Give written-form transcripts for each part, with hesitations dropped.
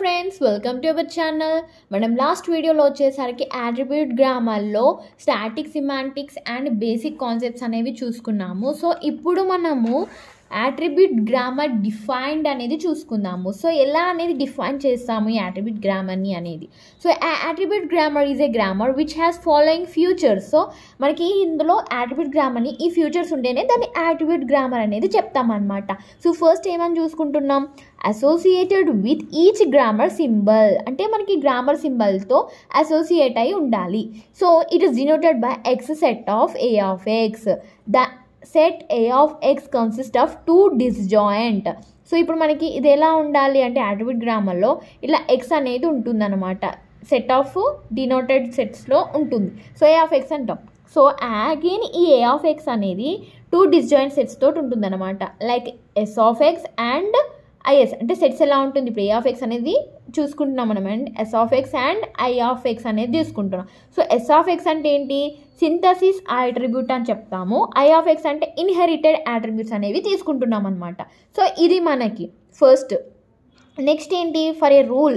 Friends, welcome to our channel. మనం last వీడియోలో వచ్చేసరికి అట్రిబ్యూట్ గ్రామర్లో static, semantics and basic concepts అనేవి చూసుకున్నాము. సో ఇప్పుడు మనము అట్రిబ్యూట్ గ్రామర్ డిఫైన్డ్ అనేది చూసుకుందాము. సో ఎలా అనేది డిఫైన్ చేస్తాము ఈ అట్రిబ్యూట్ గ్రామర్ని అనేది. So attribute grammar is a grammar which has following futures. So మనకి ఇందులో అట్రిబ్యూట్ గ్రామర్ని ఈ ఫ్యూచర్స్ ఉంటేనే దాన్ని అట్రిబ్యూట్ గ్రామర్ అనేది చెప్తామన్నమాట. సో ఫస్ట్ ఏమని చూసుకుంటున్నాం, associated with each grammar symbol, అంటే మనకి గ్రామర్ సింబల్తో అసోసియేట్ అయి ఉండాలి. So it is denoted by X set of A of X. The set A of X consist of two disjoint. So ఇప్పుడు మనకి ఇది ఎలా ఉండాలి అంటే అట్రిబ్యూట్ గ్రామర్లో ఇలా ఎక్స్ అనేది ఉంటుందన్నమాట, సెట్ ఆఫ్ డినోటెడ్ సెట్స్లో ఉంటుంది. సో ఏ ఆఫ్ ఎక్స్ అంటాం. సో అగైన్ ఈ ఏ ఆఫ్ ఎక్స్ అనేది టూ డిస్జాయింట్ సెట్స్ తోటి ఉంటుందన్నమాట, like S of X and I S. అంటే సెట్స్ ఎలా ఉంటుంది, ఇప్పుడు ఏ ఆఫ్ ఎక్స్ అనేది చూసుకుంటున్నాం మనం, and S of X and I of X అనేది తీసుకుంటున్నాం. సో ఎస్ ఆఫ్ ఎక్స్ అంటే ఏంటి, సింథసిస్ అట్రిబ్యూట్ అని చెప్తాము. ఐ ఆఫ్ ఎక్స్ అంటే ఇన్హెరిటెడ్ అట్రిబ్యూట్స్ అనేవి తీసుకుంటున్నాం అనమాట. సో ఇది మనకి ఫస్ట్. నెక్స్ట్ ఏంటి, ఫర్ ఏ రూల్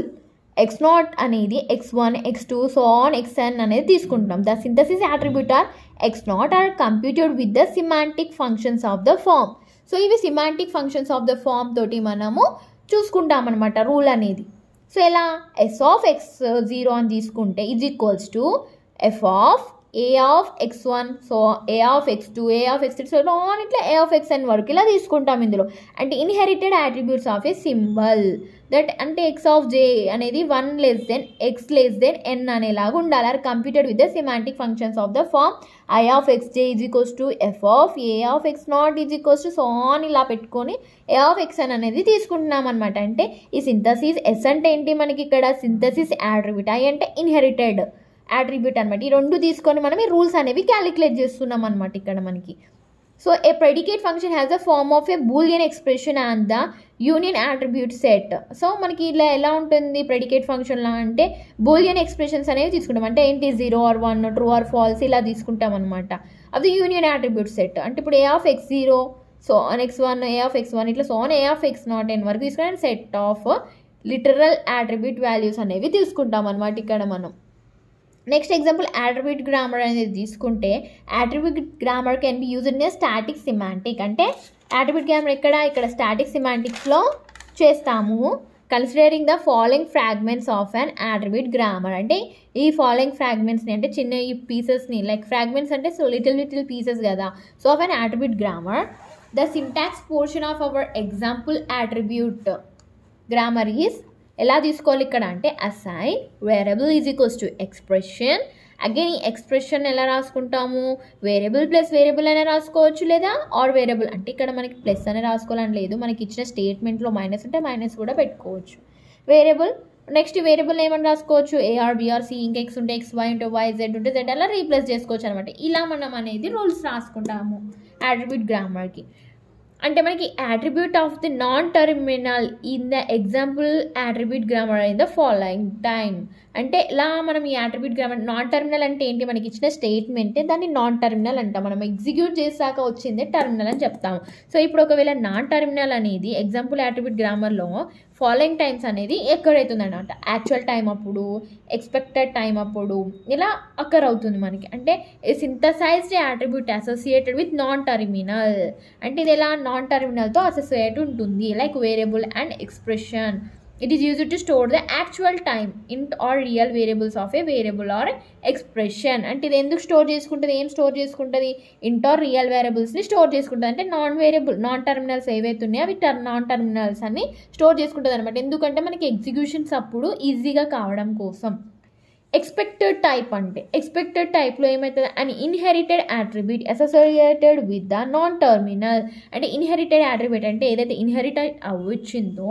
x0 అనేది x1, x2 so on xn అనేది తీసుకుంటాం. The synthesis attribute are x0 are computed with the semantic functions of the form. So ఇవి semantic functions of the form తోటి మనము చూసుకుంటాం అనమాట rule అనేది. సో ఎలా, ఎస్ ఆఫ్ ఎక్స్ 0 అని తీసుకుంటే is equals to F of A of x1 so A of x2 A of x3 so on ఇట్లా ఏ ఆఫ్ xn వరకు ఇలా తీసుకుంటాం ఇందులో. అంటే inherited attributes of a symbol that, అంటే ఎక్స్ ఆఫ్ జే అనేది 1 less than x less than n అనేలాగా ఉండాలి. Are computed with the semantic functions of the form I of xj is equals to F of A of x0 is equals to so on ఇలా పెట్టుకొని ఏ of xn అనేది తీసుకుంటున్నాం అనమాట. అంటే ఈ synthesis yes అంటే ఏంటి మనకి ఇక్కడ సింథసిస్ అట్రిబ్యూట్, ఐ అంటే ఇన్హెరిటెడ్ అట్రిబ్యూట్ అనమాట. ఈ రెండు తీసుకొని మనం ఈ రూల్స్ అనేవి క్యాలిక్యులేట్ చేస్తున్నాం అనమాట ఇక్కడ మనకి. So a predicate function has the form of a Boolean expression and the union attribute set. So మనకి ఇలా ఎలా ఉంటుంది ప్రెడికేట్ ఫంక్షన్లా అంటే బూలియన్ ఎక్స్ప్రెషన్స్ అనేవి తీసుకుంటాం. అంటే ఏంటి 0 or 1 ట్రూ ఆర్ ఫాల్స్ ఇలా తీసుకుంటాం అనమాట. అది యూనియన్ అట్రిబ్యూట్ సెట్. అంటే ఇప్పుడు A of x0 so on x1 A of x1 ఇట్లా so on A of x0 n వరకు తీసుకుని set of literal attribute values అనేవి తీసుకుంటాం అనమాట ఇక్కడ మనం. నెక్స్ట్ ఎగ్జాంపుల్ అట్రిబ్యూట్ గ్రామర్ అనేది తీసుకుంటే attribute grammar can be used in a static semantic. అంటే అట్రిబ్యూట్ గ్రామర్ ఇక్కడ స్టాటిక్ సిమాంటిక్స్లో చేస్తాము. Considering the following fragments of an attribute grammar. అంటే ఈ ఫాలోయింగ్ ఫ్రాగ్మెంట్స్ని అంటే చిన్న ఈ పీసెస్ని, లైక్ ఫ్రాగ్మెంట్స్ అంటే సో లిటిల్ పీసెస్ కదా. So of an attribute grammar the syntax portion of our example attribute grammar is ఎలా తీసుకోవాలి ఇక్కడ అంటే assign variable is equals to expression. Again ఈ ఎక్స్ప్రెషన్ ఎలా రాసుకుంటాము, వేరియబుల్ ప్లస్ వేరియబుల్ అనే రాసుకోవచ్చు, లేదా ఆర్ వేరియబుల్. అంటే ఇక్కడ మనకి ప్లస్ అనే రాసుకోవాలని లేదు, మనకి ఇచ్చిన స్టేట్మెంట్లో మైనస్ ఉంటే మైనస్ కూడా పెట్టుకోవచ్చు. వేరియబుల్ నెక్స్ట్ వేరియబుల్ ఏమని రాసుకోవచ్చు, ఏఆర్ బిఆర్ సి, ఇంకా ఎక్స్ ఉంటే ఎక్స్, వై ఉంటే వై, జెడ్ ఉంటే జెడ్ అలా రీప్లేస్ చేసుకోవచ్చు అనమాట. ఇలా మనం అనేది రూల్స్ రాసుకుంటాము అట్రిబ్యూట్ గ్రామర్కి. అంటే మనకి attribute of the non terminal in the example attribute grammar in the following time. అంటే ఇలా మనం ఈ అట్రిబ్యూట్ గ్రామర్ నాన్ టర్మినల్ అంటే ఏంటి, మనకి ఇచ్చిన స్టేట్మెంటే దాన్ని నాన్ టర్మినల్ అంటాం. మనం ఎగ్జిక్యూట్ చేసాక వచ్చిందే టర్మినల్ అని చెప్తాము. సో ఇప్పుడు ఒకవేళ నాన్ టర్మినల్ అనేది ఎగ్జాంపుల్ అట్రిబ్యూట్ గ్రామర్లో ఫాలోయింగ్ టైమ్స్ అనేది ఎక్కర్ అవుతుంది అనమాట. యాక్చువల్ టైం అప్పుడు, ఎక్స్పెక్టెడ్ టైం అప్పుడు ఇలా అక్కర్ అవుతుంది మనకి. అంటే synthesized attribute associated with non terminal. అంటే ఇది ఎలా నాన్ టర్మినల్తో అసోసియేట్ ఉంటుంది, like variable and expression. It is used to store the actual time int or real variables of a variable or expression. అంటే ఇది ఎందుకు స్టోర్ చేసుకుంటుంది, ఏం స్టోర్ చేసుకుంటుంది, ఇంట్ ఆర్ రియల్ వేరియబుల్స్ని స్టోర్ చేసుకుంటుంది. అంటే నాన్ టర్మినల్స్ ఏవైతే ఉన్నాయో అవి నాన్ టర్మినల్స్ అన్ని స్టోర్ చేసుకుంటుంది అనమాట. ఎందుకంటే మనకి ఎగ్జిక్యూషన్స్ అప్పుడు ఈజీగా కావడం కోసం. ఎక్స్పెక్టెడ్ టైప్ అంటే ఎక్స్పెక్టెడ్ టైప్లో ఏమవుతుంది, and inherited attribute associated with the non terminal. అంటే ఇన్హెరిటెడ్ అట్రిబ్యూట్ అంటే ఏదైతే ఇన్హెరిట్ అవ్వచ్చిందో,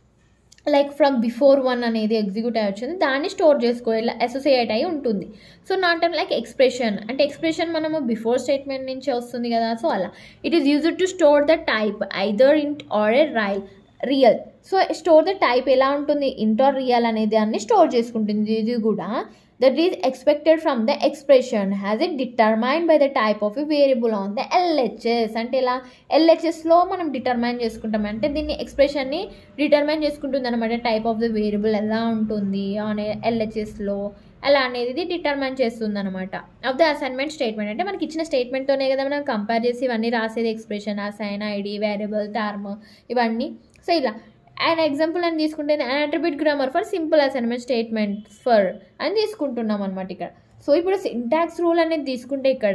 లైక్ ఫ్రమ్ బిఫోర్ 1 అనేది ఎగ్జిక్యూట్ అయ్యి వచ్చింది, దాన్ని స్టోర్ చేసుకోవాలి, అసోసియేట్ అయి ఉంటుంది. So not time like expression అంటే ఎక్స్ప్రెషన్ మనము బిఫోర్ స్టేట్మెంట్ నుంచి వస్తుంది కదా. సో అలా it is used to store the type either int or a real. So store the type ఎలా ఉంటుంది, ఇంట్ ఆర్ రియల్ అనేది దాన్ని స్టోర్ చేసుకుంటుంది. ఇది కూడా that is expected from the expression has it determined by the type of a variable on the LHS. అంటే ఇలా LHSలో మనం డిటర్మైన్ చేసుకుంటాం, అంటే దీన్ని ఎక్స్ప్రెషన్ని డిటర్మైన్ చేసుకుంటుంది అనమాట. టైప్ ఆఫ్ ద వేరియబుల్ ఎలా ఉంటుంది అనే LHSలో అలా అనేది డిటర్మైన్ చేస్తుంది అనమాట. ఆఫ్ ద అసైన్మెంట్ స్టేట్మెంట్ అంటే మనకి ఇచ్చిన స్టేట్మెంట్తోనే కదా మనం కంపేర్ చేసి ఇవన్నీ రాసేది, expression, assign, ID, variable, term ఇవన్నీ. సో ఇలా అండ్ ఎగ్జాంపుల్ అని తీసుకుంటే attribute grammar for simple assignment statements for అని తీసుకుంటున్నాం అనమాట ఇక్కడ. సో ఇప్పుడు సింటాక్స్ రూల్ అనేది తీసుకుంటే ఇక్కడ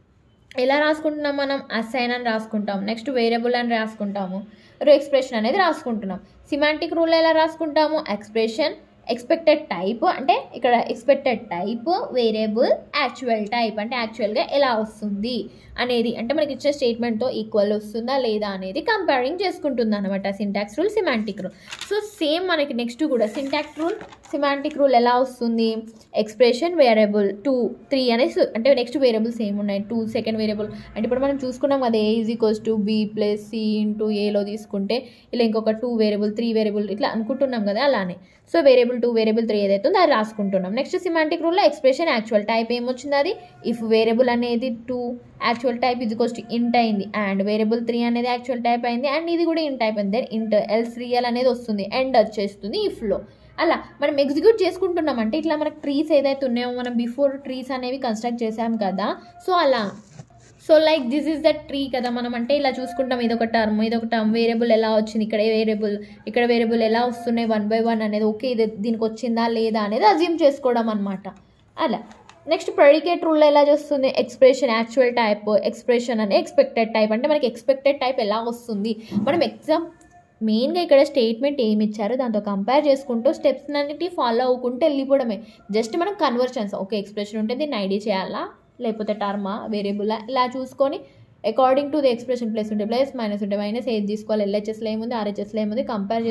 ఎలా రాసుకుంటున్నాం మనం, అసైన్ అని రాసుకుంటాం, నెక్స్ట్ వేరియబుల్ అని రాసుకుంటాము, ఎక్స్ప్రెషన్ అనేది రాసుకుంటున్నాం. సిమాంటిక్ రూల్ ఎలా రాసుకుంటాము, ఎక్స్ప్రెషన్, ఎక్స్పెక్టెడ్ టైప్ అంటే ఇక్కడ expected type, variable, actual type అంటే యాక్చువల్గా ఎలా వస్తుంది అనేది, అంటే మనకి ఇచ్చే స్టేట్మెంట్తో ఈక్వల్ వస్తుందా లేదా అనేది కంపేరింగ్ చేసుకుంటుంది అనమాట syntax rule, semantic rule. So same మనకి నెక్స్ట్ కూడా సింటాక్స్ రూల్, సిమాంటిక్ రూల్ ఎలా వస్తుంది, ఎక్స్ప్రెషన్, వేరియబుల్ 2 3 అనేసి అంటే నెక్స్ట్ వేరియబుల్స్ ఏమున్నాయి 2, సెకండ్ వేరియబుల్ అంటే ఇప్పుడు మనం చూసుకున్నాం కదా A=B + C × Aలో తీసుకుంటే ఇలా ఇంకొక 2 వేరియబుల్ 3 వేరియబుల్ ఇట్లా అనుకుంటున్నాం కదా అలానే. సో వేరియబుల్ 2 వేరియబుల్ 3 ఏదైతే ఉందో అది రాసుకుంటున్నాం. నెక్స్ట్ సిమాంటిక్ రూల్లో ఎక్స్ప్రెషన్, యాక్చువల్ టైప్ ఏమొచ్చింది అది ఇఫ్ వేరియబుల్ అనేది 2 యాక్చువల్ టైప్ int అయింది అండ్ వేరియబుల్ 3 అనేది యాక్చువల్ టైప్ అయింది అండ్ ఇది కూడా int అయిపోయింది, దెన్ int else real అనేది వస్తుంది, ఎండ్ వచ్చేస్తుంది ఇఫ్లో. అలా మనం ఎగ్జిక్యూట్ చేసుకుంటున్నాం. అంటే ఇట్లా మనకు ట్రీస్ ఏదైతే ఉన్నాయో మనం బిఫోర్ ట్రీస్ అనేవి కన్స్ట్రక్ట్ చేసాం కదా, సో అలా. So like this is the tree కదా మనం, అంటే ఇలా చూసుకుంటాం, ఇదొక టర్మ్, వేరియబుల్ ఎలా వచ్చింది, ఇక్కడ వేరియబుల్ ఎలా వస్తున్నాయి 1 by 1 అనేది, ఓకే ఇది దీనికి వచ్చిందా లేదా అనేది అజ్యూమ్ చేసుకోవడం అనమాట. అలా నెక్స్ట్ ప్రెడికేట్ రూల్లో ఎలా చేస్తుంది, ఎక్స్ప్రెషన్, యాక్చువల్ టైప్, ఎక్స్ప్రెషన్ అని ఎక్స్పెక్టెడ్ టైప్ అంటే మనకి ఎక్స్పెక్టెడ్ టైప్ ఎలా వస్తుంది, మనం మెయిన్గా ఇక్కడ స్టేట్మెంట్ ఏమి ఇచ్చారో దాంతో కంపేర్ చేసుకుంటూ స్టెప్స్ అన్నిటి ఫాలో అవ్వకుంటూ వెళ్ళిపోవడమే. జస్ట్ మనం కన్వర్షన్స్, ఓకే ఎక్స్ప్రెషన్ ఉంటే దీన్ని ఐడి చేయాలా లేకపోతే టర్మా వేరియబుల్ ఇలా చూసుకొని according to the expression plus ఉంటే ప్లస్, మైనస్ ఉంటే మైనస్, ఏది తీసుకోవాలి, LHSలో ఏముంది RHSలో ఏముంది కంపేర్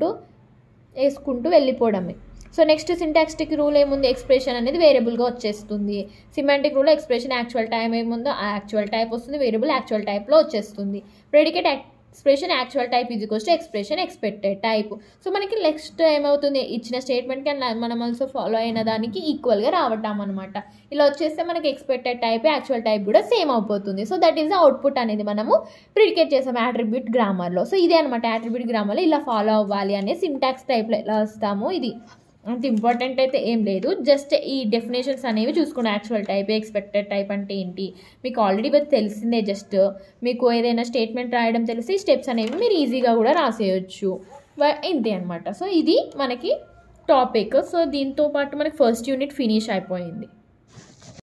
వేసుకుంటూ వెళ్ళిపోవడమే. సో నెక్స్ట్ సింటాక్స్టిక్ రూల్ ఏముంది, ఎక్స్ప్రెషన్ అనేది వేరియబుల్గా వచ్చేస్తుంది. సిమాంటిక్ రూల్లో ఎక్స్ప్రెషన్ యాక్చువల్ టైప్ ఏముందో ఆ యాక్చువల్ టైప్ వస్తుంది, వేరియబుల్ యాక్చువల్ టైప్లో వచ్చేస్తుంది. Predicate expression actual type expression expected type. So మనకి నెక్స్ట్ ఏమవుతుంది, ఇచ్చిన స్టేట్మెంట్కి మనం ఆల్సో ఫాలో అయిన దానికి ఈక్వల్గా రావటం అనమాట. ఇలా వచ్చేస్తే మనకి ఎక్స్పెక్టెడ్ టైప్ యాక్చువల్ టైప్ కూడా సేమ్ అయిపోతుంది. So that is the output అనేది మనము ప్రిడికేట్ చేసాము అట్రిబ్యూట్ గ్రామర్లో. సో ఇదే అనమాట అట్రిబ్యూట్ గ్రామర్లో ఇలా ఫాలో అవ్వాలి అనే సింటాక్స్ టైప్లో ఎలా వస్తాము. ఇది అంత ఇంపార్టెంట్ అయితే ఏం లేదు, జస్ట్ ఈ డెఫినేషన్స్ అనేవి చూసుకున్నాం. యాక్చువల్ టైప్, ఎక్స్పెక్టెడ్ టైప్ అంటే ఏంటి మీకు ఆల్రెడీ తెలిసిందే. జస్ట్ మీకు ఏదైనా స్టేట్మెంట్ రాయడం తెలిసి స్టెప్స్ అనేవి మీరు ఈజీగా కూడా రాసేయచ్చు, ఇంతే అనమాట. సో ఇది మనకి టాపిక్. సో దీంతో పాటు మనకి ఫస్ట్ యూనిట్ ఫినిష్ అయిపోయింది.